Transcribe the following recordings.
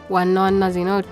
ዋና ዋና ዜናዎች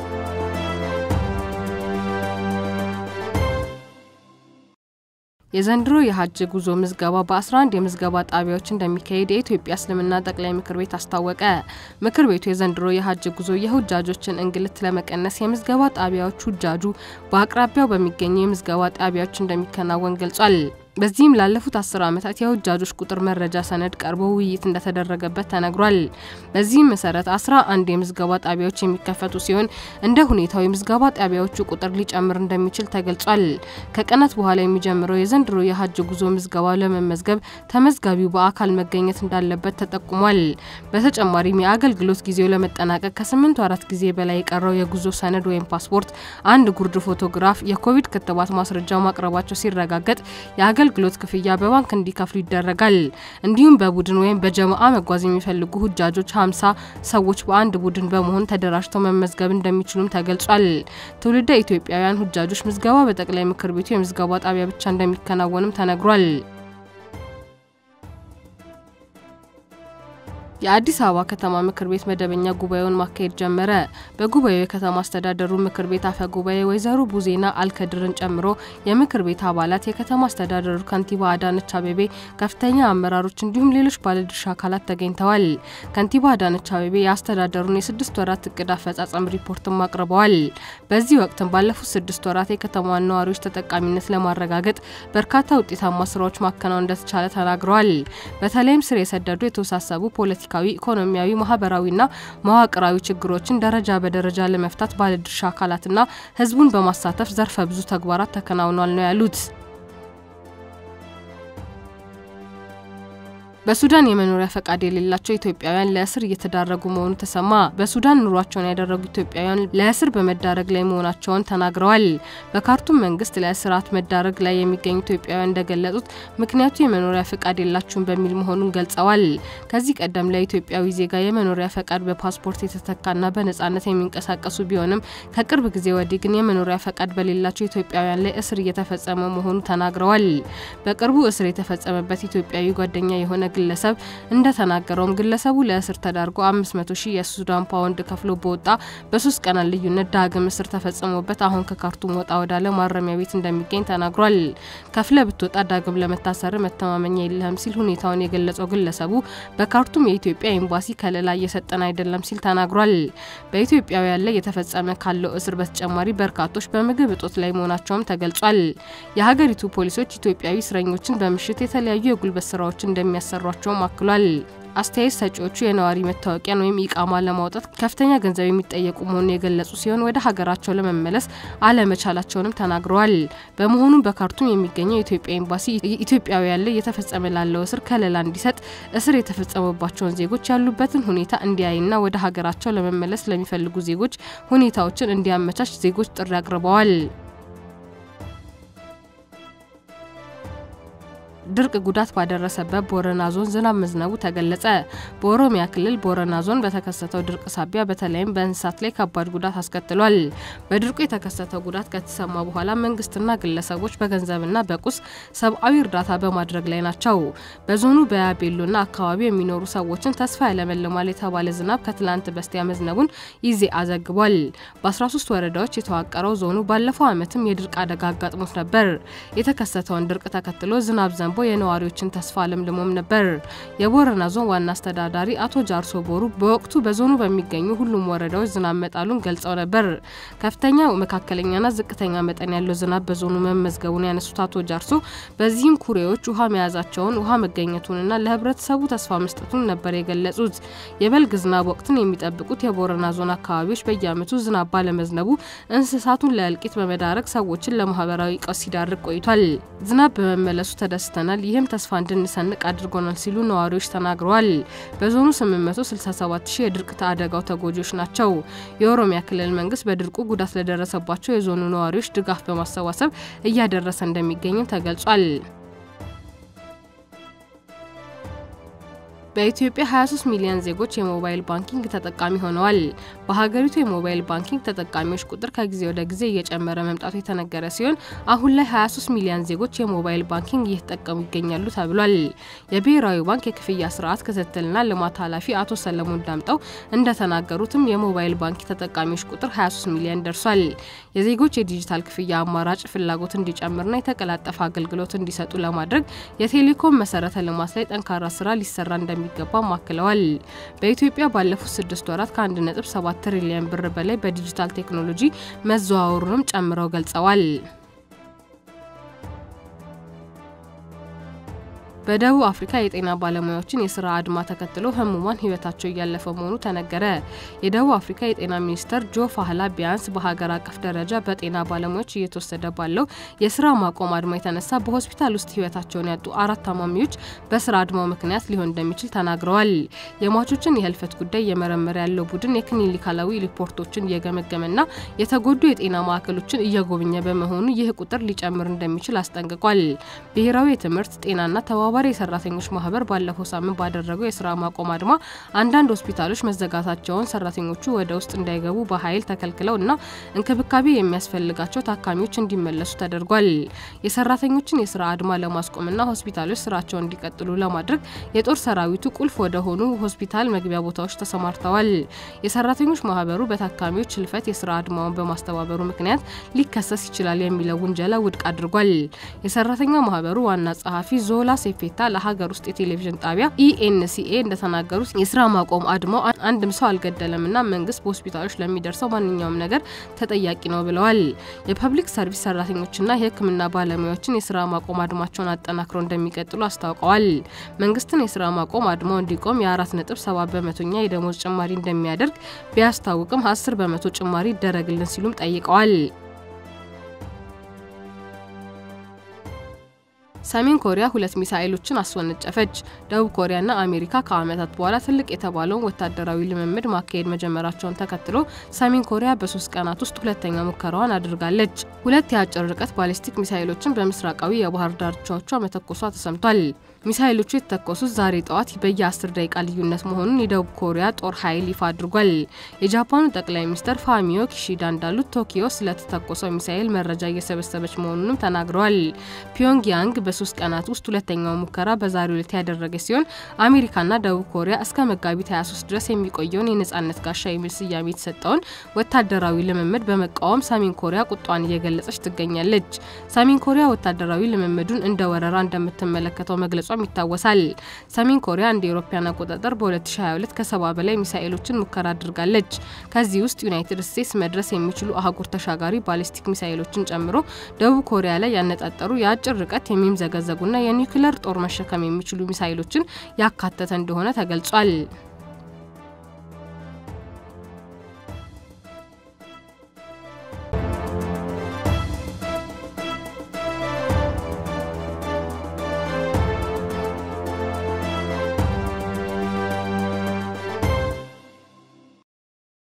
የዘንድሮ የሐጅ ጉዞ ምዝገባ በ11 የምዝገባ ጣቢያዎች እንደሚካሄድ የኢትዮጵያ እስልምና ጠቅላይ ምክር ቤት አስታወቀ። ምክር ቤቱ የዘንድሮ የሐጅ ጉዞ የሁጃጆችን እንግልት ለመቀነስ የምዝገባ ጣቢያዎች ሁጃጁ በአቅራቢያው በሚገኙ የምዝገባ ጣቢያዎች እንደሚከናወን ገልጿል። በዚህም ላለፉት 10 ዓመታት የሁጃጆች ቁጥር መረጃ ሰነድ ቀርቦ ውይይት እንደተደረገበት ተነግሯል። በዚህም መሰረት 11 የምዝገባ ጣቢያዎች የሚከፈቱ ሲሆን እንደ ሁኔታው የምዝገባ ጣቢያዎቹ ቁጥር ሊጨምር እንደሚችል ተገልጿል። ከቀናት በኋላ የሚጀምረው የዘንድሮ የሐጅ ጉዞ ምዝገባ ለመመዝገብ ተመዝጋቢው በአካል መገኘት እንዳለበት ተጠቁሟል። በተጨማሪም የአገልግሎት ጊዜው ለመጠናቀቅ ከ8 ወራት ጊዜ በላይ የቀረው የጉዞ ሰነድ ወይም ፓስፖርት፣ አንድ ጉርድ ፎቶግራፍ፣ የኮቪድ ክትባት ማስረጃ ማቅረባቸው ሲረጋገጥ የአገልግሎት ክፍያ በባንክ እንዲከፍሉ ይደረጋል። እንዲሁም በቡድን ወይም በጀማዓ መጓዝ የሚፈልጉ ሁጃጆች 50 ሰዎች በአንድ ቡድን በመሆን ተደራጅተው መመዝገብ እንደሚችሉም ተገልጿል። ትውልደ ኢትዮጵያውያን ሁጃጆች ምዝገባ በጠቅላይ ምክር ቤቱ የምዝገባ ጣቢያ ብቻ እንደሚከናወንም ተነግሯል። የአዲስ አበባ ከተማ ምክር ቤት መደበኛ ጉባኤውን ማካሄድ ጀመረ። በጉባኤው የከተማ አስተዳደሩ ምክር ቤት አፈ ጉባኤ ወይዘሮ ቡዜና አልከድርን ጨምሮ የምክር ቤት አባላት፣ የከተማ አስተዳደሩ ከንቲባ አዳነች አቤቤ፣ ከፍተኛ አመራሮች እንዲሁም ሌሎች ባለድርሻ አካላት ተገኝተዋል። ከንቲባ አዳነች አቤቤ የአስተዳደሩን የ6 ወራት እቅድ አፈጻጸም ሪፖርትም አቅርበዋል። በዚህ ወቅትም ባለፉት 6 ወራት የከተማዋን ነዋሪዎች ተጠቃሚነት ለማረጋገጥ በርካታ ውጤታማ ስራዎች ማከናወን እንደተቻለ ተናግረዋል። በተለይም ስር የሰደዱ የተወሳሰቡ ፖለቲካዊ፣ ኢኮኖሚያዊ፣ ማህበራዊና መዋቅራዊ ችግሮችን ደረጃ በደረጃ ለመፍታት ባለድርሻ አካላትና ህዝቡን በማሳተፍ ዘርፈ ብዙ ተግባራት ተከናውኗል ነው ያሉት። በሱዳን የመኖሪያ ፈቃድ የሌላቸው ኢትዮጵያውያን ለእስር እየተዳረጉ መሆኑ ተሰማ። በሱዳን ኑሯቸውን ያደረጉ ኢትዮጵያውያን ለእስር በመዳረግ ላይ መሆናቸውን ተናግረዋል። በካርቱም መንግስት ለእስራት መዳረግ ላይ የሚገኙ ኢትዮጵያውያን እንደገለጹት ምክንያቱ የመኖሪያ ፈቃድ የላቸውም በሚል መሆኑን ገልጸዋል። ከዚህ ቀደም ለኢትዮጵያዊ ዜጋ የመኖሪያ ፈቃድ በፓስፖርት የተተካና በነጻነት የሚንቀሳቀሱ ቢሆንም ከቅርብ ጊዜ ወዲህ ግን የመኖሪያ ፈቃድ በሌላቸው ኢትዮጵያውያን ላይ እስር እየተፈጸመ መሆኑ ተናግረዋል። በቅርቡ እስር የተፈጸመበት ኢትዮጵያዊ ጓደኛ የሆነ ግለሰብ እንደተናገረውም ግለሰቡ ለእስር ተዳርጎ 500,000 የሱዳን ፓውንድ ከፍሎ በወጣ በ3 ቀናት ልዩነት ዳግም እስር ተፈጽሞበት አሁን ከካርቱም ወጣ ወዳለ ማረሚያ ቤት እንደሚገኝ ተናግሯል። ከፍለ ብትወጣ ዳግም ለመታሰር መተማመኛ የለህም ሲል ሁኔታውን የገለጸው ግለሰቡ በካርቱም የኢትዮጵያ ኤምባሲ ከለላ እየሰጠን አይደለም ሲል ተናግሯል። በኢትዮጵያውያን ላይ የተፈጸመ ካለው እስር በተጨማሪ በርካቶች በምግብ እጦት ላይ መሆናቸውም ተገልጿል። የሀገሪቱ ፖሊሶች ኢትዮጵያዊ እስረኞችን በምሽት የተለያዩ የጉልበት ስራዎችን እንደሚያሰሩ አክሏል። አስተያየት ሰጪዎቹ የነዋሪ መታወቂያን ወይም ኢቃማ ለማውጣት ከፍተኛ ገንዘብ የሚጠየቁ መሆኑን የገለጹ ሲሆን ወደ ሀገራቸው ለመመለስ አለመቻላቸውንም ተናግረዋል። በመሆኑም በካርቱም የሚገኘው የኢትዮጵያ ኤምባሲ ኢትዮጵያውያን ላይ የተፈጸመ ላለው እስር ከለላ እንዲሰጥ፣ እስር የተፈጸመባቸውን ዜጎች ያሉበትን ሁኔታ እንዲያይና ወደ ሀገራቸው ለመመለስ ለሚፈልጉ ዜጎች ሁኔታዎችን እንዲያመቻች ዜጎች ጥሪ አቅርበዋል። ድርቅ ጉዳት ባደረሰበት ቦረና ዞን ዝናብ መዝነቡ ተገለጸ። በኦሮሚያ ክልል ቦረና ዞን በተከሰተው ድርቅ ሳቢያ በተለይም በእንስሳት ላይ ከባድ ጉዳት አስከትሏል። በድርቁ የተከሰተው ጉዳት ከተሰማ በኋላ መንግስትና ግለሰቦች በገንዘብና በቁስ ሰብአዊ እርዳታ በማድረግ ላይ ናቸው። በዞኑ በያቤሎና አካባቢው የሚኖሩ ሰዎችን ተስፋ ያለመልማል የተባለ ዝናብ ከትላንት በስቲያ መዝነቡን ይዜአ ዘግቧል። በ13 ወረዳዎች የተዋቀረው ዞኑ ባለፈው ዓመትም የድርቅ አደጋ አጋጥሞት ነበር። የተከሰተውን ድርቅ ተከትሎ ዝናብ ዘንቦ የነዋሪዎችን ተስፋ ለምልሞም ነበር። የቦረና ዞን ዋና አስተዳዳሪ አቶ ጃርሶ ቦሩ በወቅቱ በዞኑ በሚገኙ ሁሉም ወረዳዎች ዝናብ መጣሉን ገልጸው ነበር። ከፍተኛ፣ መካከለኛና ዝቅተኛ መጠን ያለው ዝናብ በዞኑ መመዝገቡን ያነሱት አቶ ጃርሶ በዚህም ኩሬዎች ውሃ መያዛቸውን፣ ውሃ መገኘቱንና ለህብረተሰቡ ተስፋ መስጠቱን ነበር የገለጹት። የበልግ ዝናብ ወቅትን የሚጠብቁት የቦረና ዞን አካባቢዎች በየዓመቱ ዝናብ ባለመዝነቡ እንስሳቱን ለእልቂት በመዳረግ ሰዎችን ለማህበራዊ ቀውስ ሲዳርግ ቆይቷል። ዝናብ በመመለሱ ተደስተናል፣ ይህም ተስፋ እንድንሰንቅ አድርጎናል ሲሉ ነዋሪዎች ተናግረዋል። በዞኑ 867,000 የድርቅ አደጋው ተጎጂዎች ናቸው። የኦሮሚያ ክልል መንግስት በድርቁ ጉዳት ለደረሰባቸው የዞኑ ነዋሪዎች ድጋፍ በማሰባሰብ እያደረሰ እንደሚገኝ ተገልጿል። በኢትዮጵያ 23 ሚሊዮን ዜጎች የሞባይል ባንኪንግ ተጠቃሚ ሆነዋል። በሀገሪቱ የሞባይል ባንኪንግ ተጠቃሚዎች ቁጥር ከጊዜ ወደ ጊዜ እየጨመረ መምጣቱ የተነገረ ሲሆን አሁን ላይ 23 ሚሊዮን ዜጎች የሞባይል ባንኪንግ እየተጠቀሙ ይገኛሉ ተብሏል። የብሔራዊ ባንክ የክፍያ ስርዓት ክትትልና ልማት ኃላፊ አቶ ሰለሞን ዳምጠው እንደተናገሩትም የሞባይል ባንክ ተጠቃሚዎች ቁጥር 23 ሚሊዮን ደርሷል። የዜጎች የዲጂታል ክፍያ አማራጭ ፍላጎት እንዲጨምርና የተቀላጠፈ አገልግሎት እንዲሰጡ ለማድረግ የቴሌኮም መሰረተ ልማት ላይ ጠንካራ ስራ ሊሰራ እንደሚገባ ማክለዋል። በኢትዮጵያ ባለፉት 6 ወራት ከ1.7 ትሪሊዮን ብር በላይ በዲጂታል ቴክኖሎጂ መዘዋወሩንም ጨምረው ገልጸዋል። በደቡብ አፍሪካ የጤና ባለሙያዎችን የስራ አድማ ተከትሎ ህሙማን ህይወታቸው ያለፈ መሆኑ ተነገረ። የደቡብ አፍሪካ የጤና ሚኒስተር ጆ ፋህላ ቢያንስ በሀገር አቀፍ ደረጃ በጤና ባለሙያዎች እየተወሰደ ባለው የስራ ማቆም አድማ የተነሳ በሆስፒታል ውስጥ ህይወታቸውን ያጡ 4 ታማሚዎች በስራ አድማው ምክንያት ሊሆን እንደሚችል ተናግረዋል። የሟቾችን የህልፈት ጉዳይ የመረመረ ያለው ቡድን የክሊኒካላዊ ሪፖርቶችን እየገመገመና የተጎዱ የጤና ማዕከሎችን እየጎበኘ በመሆኑ ይህ ቁጥር ሊጨምር እንደሚችል አስጠንቅቋል። ብሔራዊ የትምህርት ጤናና ተባባሪ የሰራተኞች ማህበር ባለፈው ሳምንት ባደረገው የስራ ማቆም አድማ አንዳንድ ሆስፒታሎች መዘጋታቸውን ሰራተኞቹ ወደ ውስጥ እንዳይገቡ በኃይል ተከልክለውና እንክብካቤ የሚያስፈልጋቸው ታካሚዎች እንዲመለሱ ተደርጓል። የሰራተኞችን የስራ አድማ ለማስቆምና ሆስፒታሎች ስራቸውን እንዲቀጥሉ ለማድረግ የጦር ሰራዊቱ ቁልፍ ወደ ሆኑ ሆስፒታል መግቢያ ቦታዎች ተሰማርተዋል። የሰራተኞች ማህበሩ በታካሚዎች ህልፈት የስራ አድማውን በማስተባበሩ ምክንያት ሊከሰስ ይችላል የሚለው ውንጀላ ውድቅ አድርጓል። የሰራተኛ ማህበሩ ዋና ጸሐፊ ዞላ ሴፌታ ለሀገር ውስጥ የቴሌቪዥን ጣቢያ ኢኤንሲኤ እንደተናገሩት የስራ ማቆም አድማው አንድም ሰው አልገደለምና መንግስት በሆስፒታሎች ለሚደርሰው ማንኛውም ነገር ተጠያቂ ነው ብለዋል። የፐብሊክ ሰርቪስ ሰራተኞችና የህክምና ባለሙያዎችን የስራ ማቆም አድማቸውን አጠናክረው እንደሚቀጥሉ አስታውቀዋል። መንግስትን የስራ ማቆም አድማው እንዲቆም የ4.7% የደሞዝ ጭማሪ እንደሚያደርግ ቢያስታውቅም 10% ጭማሪ ይደረግልን ሲሉም ጠይቀዋል። ሰሜን ኮሪያ 2 ሚሳኤሎችን አስወነጨፈች። ደቡብ ኮሪያና አሜሪካ ከዓመታት በኋላ ትልቅ የተባለውን ወታደራዊ ልምምድ ማካሄድ መጀመራቸውን ተከትሎ ሰሜን ኮሪያ በ3 ቀናት ውስጥ ሁለተኛ ሙከራዋን አድርጋለች። 2 የአጭር ርቀት ባሊስቲክ ሚሳኤሎችን በምስራቃዊ የባህር ዳርቻዎቿ መተኮሷ ተሰምቷል። ሚሳኤሎቹ የተተኮሱት ዛሬ ጠዋት በየ10 ደቂቃ ልዩነት መሆኑን የደቡብ ኮሪያ ጦር ኃይል ይፋ አድርጓል። የጃፓኑ ጠቅላይ ሚኒስትር ፋሚዮ ኪሺዳ እንዳሉት ቶኪዮ ስለተተኮሰው ሚሳኤል መረጃ እየሰበሰበች መሆኑንም ተናግረዋል። ፒዮንግያንግ በ3 ቀናት ውስጥ ሁለተኛው ሙከራ በዛሬው ዕለት ያደረገች ሲሆን አሜሪካና ደቡብ ኮሪያ እስከ መጋቢት 23 ድረስ የሚቆየውን የነጻነት ጋሻ የሚል ስያሜ የተሰጠውን ወታደራዊ ልምምድ በመቃወም ሰሜን ኮሪያ ቁጣዋን እየገለጸች ትገኛለች። ሰሜን ኮሪያ ወታደራዊ ልምምዱን እንደ ወረራ እንደምትመለከተው መግለጿ ይታወሳል። ሰሜን ኮሪያ እንደ አውሮፓውያን አቆጣጠር በ2022 ከ70 በላይ ሚሳኤሎችን ሙከራ አድርጋለች። ከዚህ ውስጥ ዩናይትድ ስቴትስ መድረስ የሚችሉ አህጉር ተሻጋሪ ባሊስቲክ ሚሳኤሎችን ጨምሮ ደቡብ ኮሪያ ላይ ያነጣጠሩ የአጭር ርቀት የሚምዘገዘጉና የኒውክሌር ጦር መሸከም የሚችሉ ሚሳኤሎችን ያካተተ እንደሆነ ተገልጿል።